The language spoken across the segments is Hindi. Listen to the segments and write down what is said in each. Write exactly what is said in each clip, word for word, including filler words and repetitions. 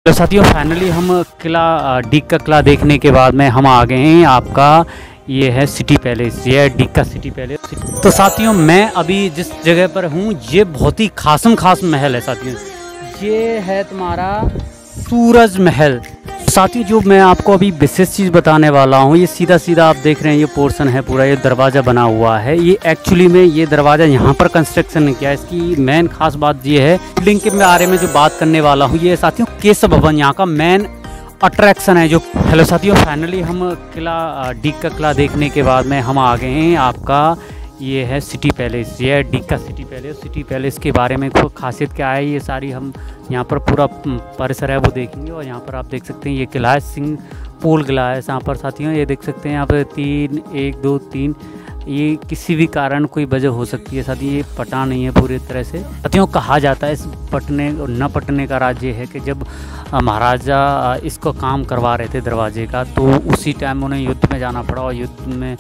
तो साथियों फाइनली हम किला डीग का किला देखने के बाद में हम आ गए हैं। आपका ये है सिटी पैलेस, ये है डीग का सिटी पैलेस। तो साथियों मैं अभी जिस जगह पर हूँ ये बहुत ही खासम खास महल है साथियों। ये है तुम्हारा सूरज महल। साथियों जो मैं आपको अभी विशेष चीज़ बताने वाला हूँ, ये सीधा सीधा आप देख रहे हैं ये पोर्शन है पूरा, ये दरवाज़ा बना हुआ है। ये एक्चुअली में ये दरवाज़ा यहाँ पर कंस्ट्रक्शन नहीं किया है। इसकी मेन खास बात ये है, बिल्डिंग के बारे में जो बात करने वाला हूँ, ये साथियों केशव भवन यहाँ का मेन अट्रैक्शन है। जो हेलो साथियों फाइनली हम किला डीग का किला देखने के बाद में हम आ गए हैं। आपका ये है सिटी पैलेस, ये है डीग का सिटी पैलेस। सिटी पैलेस के बारे में खासियत क्या है, ये सारी हम यहाँ पर पूरा परिसर है वो देखेंगे। और यहाँ पर आप देख सकते हैं ये किला है, सिंह पोल किला है यहाँ पर साथियों। ये देख सकते हैं यहाँ पर तीन एक दो तीन, ये किसी भी कारण कोई वजह हो सकती है साथियों, ये पटा नहीं है पूरी तरह से साथियों। कहा जाता है इस पटने न पटने का राज्य है कि जब महाराजा इसको काम करवा रहे थे दरवाजे का, तो उसी टाइम उन्हें युद्ध में जाना पड़ा और युद्ध में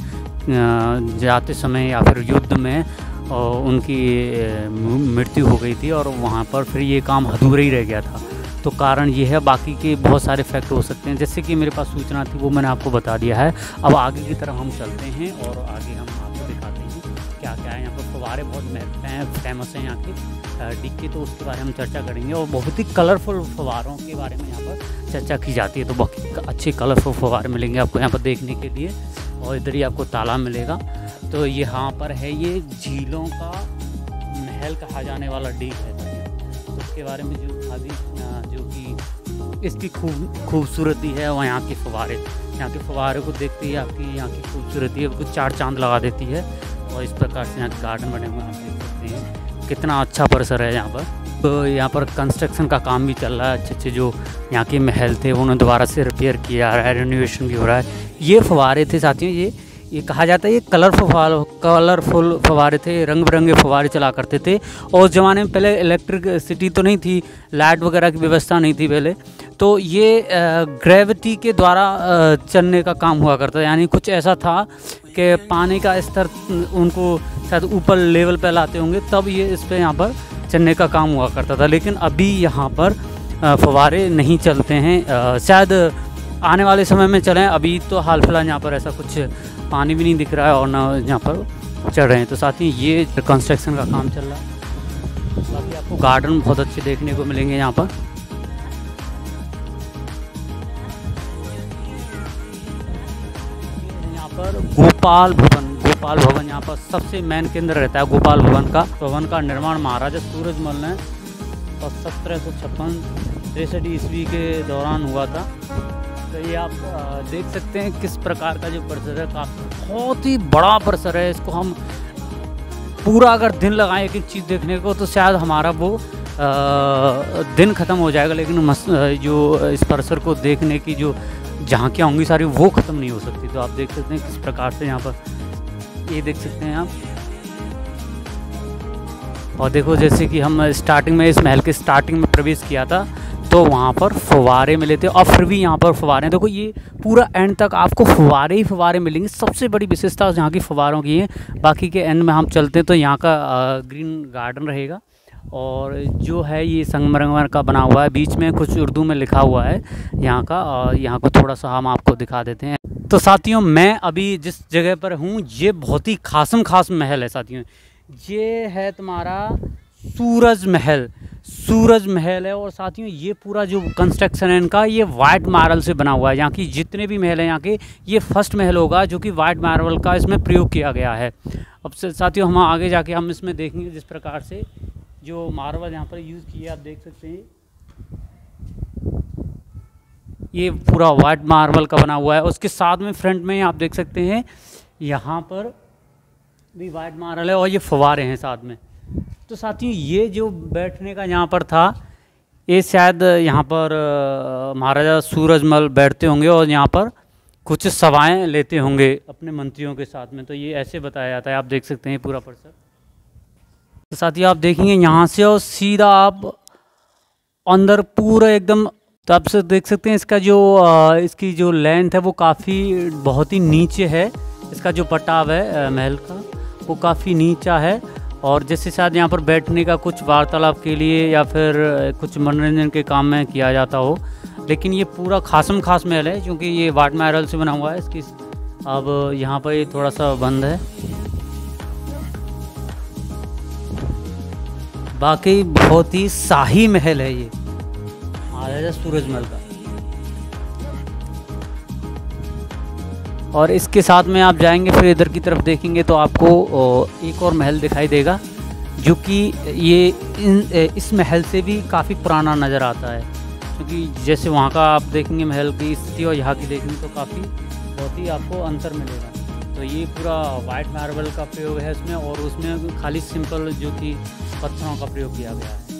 जाते समय या फिर युद्ध में उनकी मृत्यु हो गई थी और वहाँ पर फिर ये काम अधूरा ही रह गया था। तो कारण ये है, बाकी के बहुत सारे फैक्टर हो सकते हैं। जैसे कि मेरे पास सूचना थी वो मैंने आपको बता दिया है। अब आगे की तरफ हम चलते हैं और आगे हम आपको दिखाते हैं क्या क्या है। यहाँ पर फव्वारे बहुत महत्व हैं, फेमस हैं यहाँ के डीग के, तो उसके बारे में हम चर्चा करेंगे। और बहुत ही कलरफुल फव्वारों के बारे में यहाँ पर चर्चा की जाती है। तो बहुत अच्छे कलरफुल फव्वारे मिलेंगे आपको यहाँ पर देखने के लिए। और इधर ही आपको तालाब मिलेगा। तो यहाँ पर है ये झीलों का महल कहा जाने वाला डीग है। तो उसके बारे में जो अभी जो कि इसकी खूब खूबसूरती है और यहाँ के फव्वारे, यहाँ के फव्वारे को देखते ही आपकी यहाँ की खूबसूरती है कुछ चार चांद लगा देती है। और इस प्रकार से यहाँ के गार्डन बने हुए आप देख सकते हैं, कितना अच्छा परिसर है यहाँ पर। तो यहाँ पर कंस्ट्रक्शन का काम भी चल रहा है। अच्छे अच्छे जो यहाँ के महल थे उन्हें दोबारा से रिपेयर किया जा रहा है, रेनोवेशन भी हो रहा है। ये फव्वारे थे साथियों, ये ये कहा जाता है ये कलरफुल कलरफुल फव्वारे थे, रंग बिरंगे फव्वारे चला करते थे। और उस ज़माने में पहले इलेक्ट्रिसिटी तो नहीं थी, लाइट वगैरह की व्यवस्था नहीं थी पहले, तो ये ग्रेविटी के द्वारा चलने का काम हुआ करता, यानी कुछ ऐसा था कि पानी का स्तर उनको शायद ऊपर लेवल पर लाते होंगे, तब ये इस पर यहाँ पर चलने का काम हुआ करता था। लेकिन अभी यहाँ पर फव्वारे नहीं चलते हैं, शायद आने वाले समय में चलें। अभी तो हाल फिलहाल यहाँ पर ऐसा कुछ पानी भी नहीं दिख रहा है और ना यहाँ पर चढ़ रहे हैं। तो साथ ही ये कंस्ट्रक्शन का काम चल रहा है। बाकी आपको गार्डन बहुत अच्छे देखने को मिलेंगे यहाँ पर। यहाँ पर गोपाल भवन, गोपाल भवन यहाँ पर सबसे मेन केंद्र रहता है गोपाल भवन का। भवन का निर्माण महाराजा सूरजमल ने और सत्रह सौ छप्पन तिरसठ ईस्वी के दौरान हुआ था। तो ये आप देख सकते हैं किस प्रकार का जो परिसर है, काफ़ी बहुत ही बड़ा परिसर है। इसको हम पूरा अगर दिन लगाएं एक एक चीज़ देखने को तो शायद हमारा वो आ, दिन ख़त्म हो जाएगा, लेकिन मस, जो इस परिसर को देखने की जो झांकियाँ होंगी सारी वो ख़त्म नहीं हो सकती। तो आप देख सकते हैं किस प्रकार से यहाँ पर ये देख सकते हैं आप। और देखो जैसे कि हम स्टार्टिंग में इस महल के स्टार्टिंग में प्रवेश किया था तो वहाँ पर फव्वारे मिले थे और फिर भी यहाँ पर फव्वारे, देखो ये पूरा एंड तक आपको फव्वारे ही फव्वारे मिलेंगे। सबसे बड़ी विशेषता यहाँ की फव्वारों की है। बाकी के एंड में हम चलते हैं तो यहाँ का ग्रीन गार्डन रहेगा और जो है ये संगमरमर का बना हुआ है, बीच में कुछ उर्दू में लिखा हुआ है यहाँ का। और यहाँ को थोड़ा सा हम आपको दिखा देते हैं। तो साथियों मैं अभी जिस जगह पर हूँ ये बहुत ही खासम खास महल है साथियों। ये है तुम्हारा सूरज महल, सूरज महल है। और साथियों ये पूरा जो कंस्ट्रक्शन है इनका, ये वाइट मार्बल से बना हुआ है। यहाँ की जितने भी महल हैं यहाँ के, ये फर्स्ट महल होगा जो कि वाइट मार्बल का इसमें प्रयोग किया गया है। अब साथियों हम आगे जाके हम इसमें देखेंगे जिस प्रकार से जो मार्बल यहाँ पर यूज़ किया आप देख सकते हैं, ये पूरा वाइट मार्बल का बना हुआ है। उसके साथ में फ्रंट में आप देख सकते हैं यहाँ पर भी वाइट मार्बल है और ये फव्वारे हैं साथ में। तो साथियों ये जो बैठने का यहाँ पर था, ये शायद यहाँ पर महाराजा सूरजमल बैठते होंगे और यहाँ पर कुछ सभाएं लेते होंगे अपने मंत्रियों के साथ में। तो ये ऐसे बताया जाता है, आप देख सकते हैं पूरा परिसर। तो साथियों आप देखेंगे यहाँ से और सीधा आप अंदर पूरा एकदम, तो आप से देख सकते हैं इसका जो इसकी जो लेंथ है वो काफ़ी बहुत ही नीचे है। इसका जो पटाव है महल का वो काफ़ी नीचा है। और जैसे शायद यहाँ पर बैठने का कुछ वार्तालाप के लिए या फिर कुछ मनोरंजन के काम में किया जाता हो, लेकिन ये पूरा खासम खास महल है क्योंकि ये वाट मार्बल से बना हुआ है। इसकी अब यहाँ पर ये थोड़ा सा बंद है। बाकी बहुत ही शाही महल है ये महाराजा सूरजमल का। और इसके साथ में आप जाएंगे फिर इधर की तरफ देखेंगे तो आपको एक और महल दिखाई देगा जो कि ये इन इस महल से भी काफ़ी पुराना नज़र आता है, क्योंकि जैसे वहाँ का आप देखेंगे महल की स्थिति और यहाँ की देखेंगे तो काफ़ी बहुत ही आपको अंतर मिलेगा। तो ये पूरा वाइट मार्बल का प्रयोग है इसमें, और उसमें खाली सिंपल जो कि पत्थरों का प्रयोग किया गया है।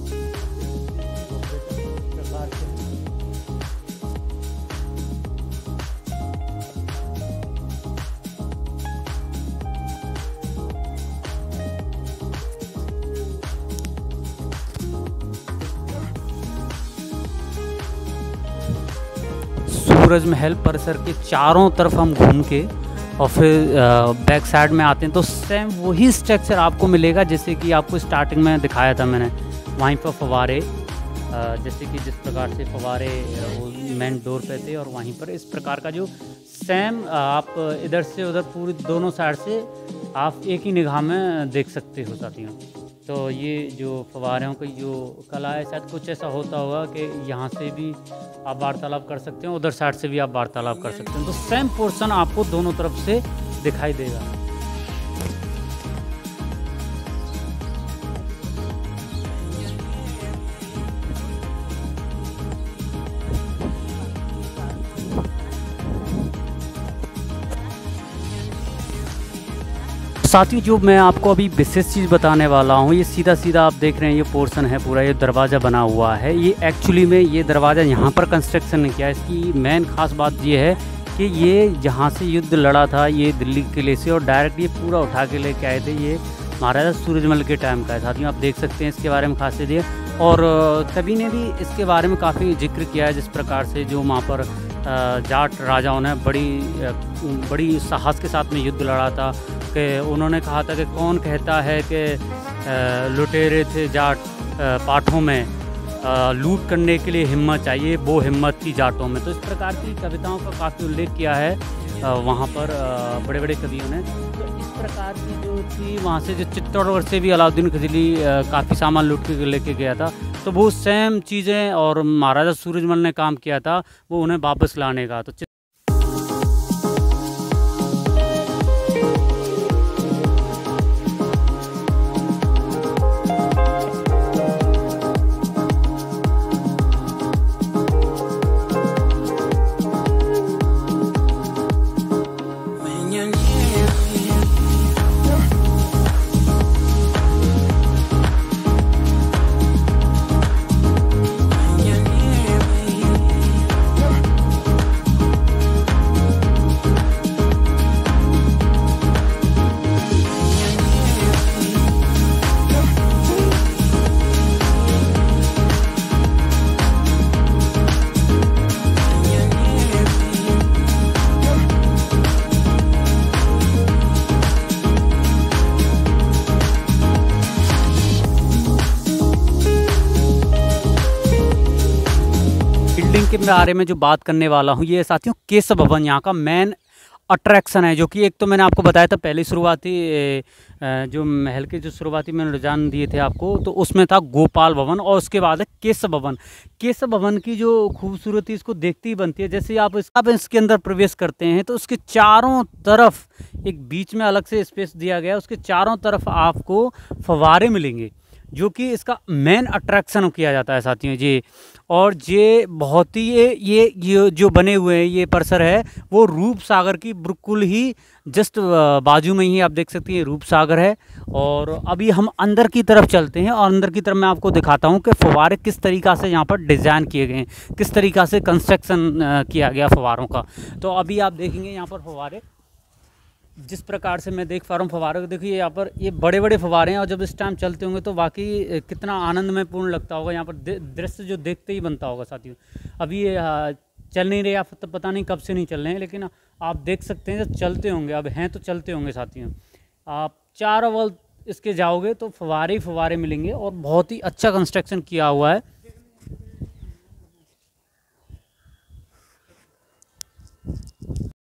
सूरज महल परिसर के चारों तरफ हम घूम के और फिर बैक साइड में आते हैं तो सेम वही स्ट्रक्चर आपको मिलेगा जैसे कि आपको स्टार्टिंग में दिखाया था मैंने। वहीं पर फव्वारे, जैसे कि जिस प्रकार से फव्वारे वो मेन डोर पे थे, और वहीं पर इस प्रकार का जो सेम आप इधर से उधर पूरी दोनों साइड से आप एक ही निगाह में देख सकते हो साथियों। तो ये जो फव्वारों की जो कला है शायद कुछ ऐसा होता होगा कि यहाँ से भी आप वार्तालाप कर सकते हैं, उधर साइड से भी आप वार्तालाप कर सकते हैं। तो सेम पोर्शन आपको दोनों तरफ से दिखाई देगा। साथियों जो मैं आपको अभी विशेष चीज़ बताने वाला हूँ, ये सीधा सीधा आप देख रहे हैं ये पोर्शन है पूरा, ये दरवाज़ा बना हुआ है। ये एक्चुअली में ये दरवाज़ा यहाँ पर कंस्ट्रक्शन नहीं किया। इसकी मेन खास बात ये है कि ये जहाँ से युद्ध लड़ा था ये दिल्ली किले से, और डायरेक्ट ये पूरा उठा के लेके आए थे। ये महाराजा सूरजमल के टाइम का है साथियों। आप देख सकते हैं इसके बारे में खासियत ये, और कभी ने भी इसके बारे में काफ़ी जिक्र किया है जिस प्रकार से जो वहाँ पर जाट राजाओं ने बड़ी बड़ी साहस के साथ में युद्ध लड़ा था। कि उन्होंने कहा था कि कौन कहता है कि लुटेरे थे जाट पाठों में, लूट करने के लिए हिम्मत चाहिए, वो हिम्मत थी जाटों में। तो इस प्रकार की कविताओं का काफ़ी उल्लेख किया है वहाँ पर बड़े बड़े कवियों ने। तो इस प्रकार की जो थी वहाँ से जो चित्तौड़गढ़ से भी अलाउद्दीन खिलजी काफ़ी सामान लूट के लेके गया था, तो वो सेम चीज़ें और महाराजा सूरजमल ने काम किया था वो उन्हें वापस लाने का। तो के बारे में जो बात करने वाला हूँ ये साथियों केशव भवन यहाँ का मेन अट्रैक्शन है, जो कि एक तो मैंने आपको बताया था पहले शुरुआती जो महल के जो शुरुआती मैंने रुझान दिए थे आपको, तो उसमें था गोपाल भवन और उसके बाद है केशव भवन। केशव भवन की जो खूबसूरती इसको देखते ही बनती है। जैसे आप इस, आप इसके अंदर प्रवेश करते हैं तो उसके चारों तरफ एक बीच में अलग से स्पेस दिया गया है, उसके चारों तरफ आपको फव्वारे मिलेंगे जो कि इसका मेन अट्रैक्शन किया जाता है साथियों जी। और ये बहुत ही ये ये ये जो बने हुए हैं ये परिसर है वो रूप सागर की बिल्कुल ही जस्ट बाजू में ही आप देख सकते हैं रूप सागर है। और अभी हम अंदर की तरफ चलते हैं और अंदर की तरफ मैं आपको दिखाता हूँ कि फव्वारे किस तरीक़ा से यहाँ पर डिज़ाइन किए गए हैं, किस तरीक़ा से कंस्ट्रक्शन किया गया फव्वारों का। तो अभी आप देखेंगे यहाँ पर फव्वारे जिस प्रकार से मैं देख पा रहा हूँ फव्वारों को, देखिए यहाँ पर ये बड़े बड़े फव्वारे हैं और जब इस टाइम चलते होंगे तो वाकई कितना आनंदमय पूर्ण लगता होगा। यहाँ पर दृश्य जो देखते ही बनता होगा साथियों। अभी ये चल नहीं रहे, आप पता नहीं कब से नहीं चल रहे हैं, लेकिन आप देख सकते हैं जब चलते होंगे, अब हैं तो चलते होंगे साथियों। आप चारों वल इसके जाओगे तो फव्वारे ही फव्वारे मिलेंगे और बहुत ही अच्छा कंस्ट्रक्शन किया हुआ है।